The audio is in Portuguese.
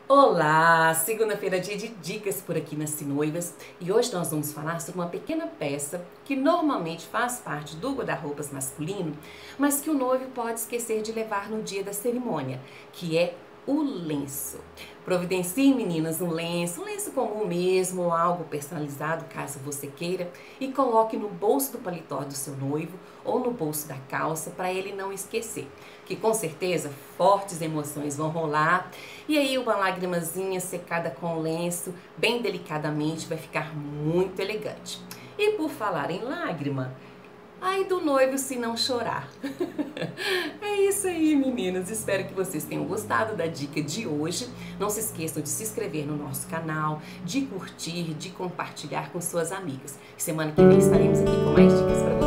Olá! Segunda-feira é dia de dicas por aqui nas Sinoivas e hoje nós vamos falar sobre uma pequena peça que normalmente faz parte do guarda-roupas masculino, mas que o noivo pode esquecer de levar no dia da cerimônia, que é o lenço. Providencie, meninas, um lenço comum mesmo, ou algo personalizado, caso você queira, e coloque no bolso do paletó do seu noivo ou no bolso da calça para ele não esquecer, que com certeza fortes emoções vão rolar e aí uma lágrimazinha secada com lenço, bem delicadamente, vai ficar muito elegante. E por falar em lágrima, ai do noivo se não chorar. É isso aí, meninas. Espero que vocês tenham gostado da dica de hoje. Não se esqueçam de se inscrever no nosso canal, de curtir, de compartilhar com suas amigas. Semana que vem estaremos aqui com mais dicas para